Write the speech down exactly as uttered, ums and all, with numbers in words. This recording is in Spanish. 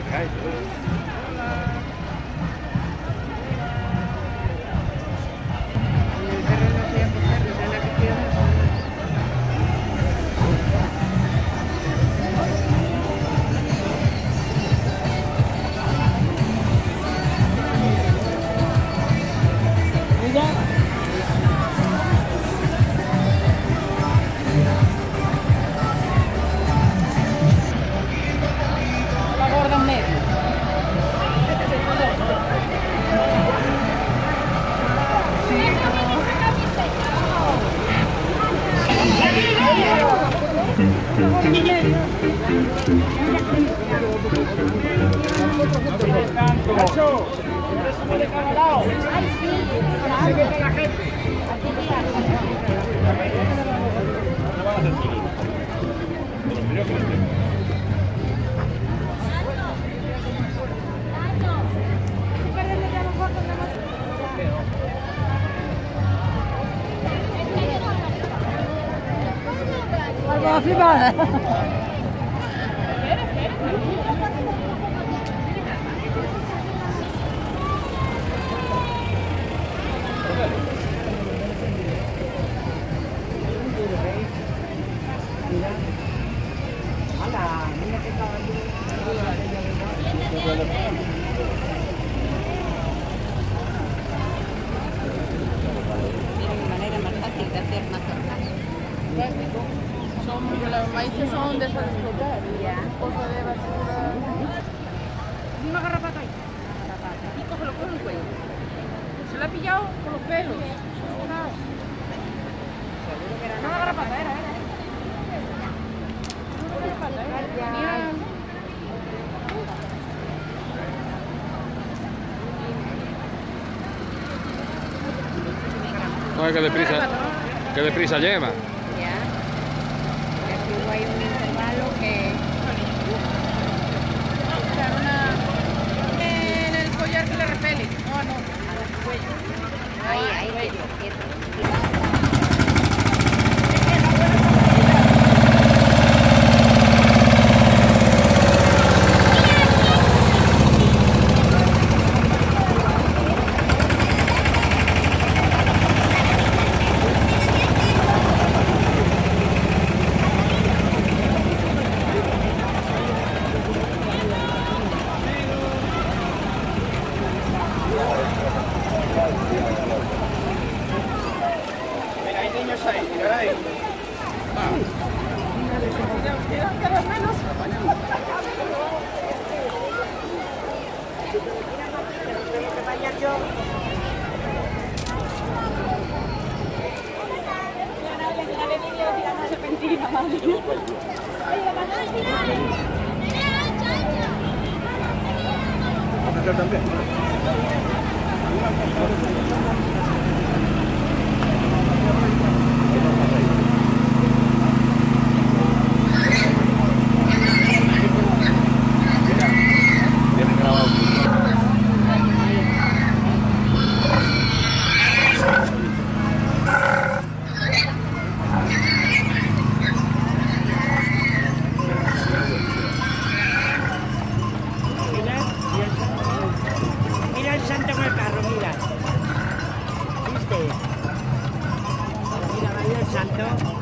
Algo flipada. Tienen manera más fácil de hacer mazorcas. Son, los maíces son de esas de explotar. Ya. Cosa de basura. Una garrapata ahí. Y cógelo con el cuello. Se la ha pillado con los pelos. Ostras. Una garrapata era, era. Una garrapata, era. Genial. No, que deprisa, que deprisa lleva. Ya. Y aquí hay un intervalo que... En el collar que le repele. No, no. Al cuello. Ahí, ahí, quieto, quieto. Mira, hay niños ahí, mira ahí. Mira, cada menos. Que vaya yo. Mira el santo con el carro, mira. ¿Viste? Mira, ahí el santo.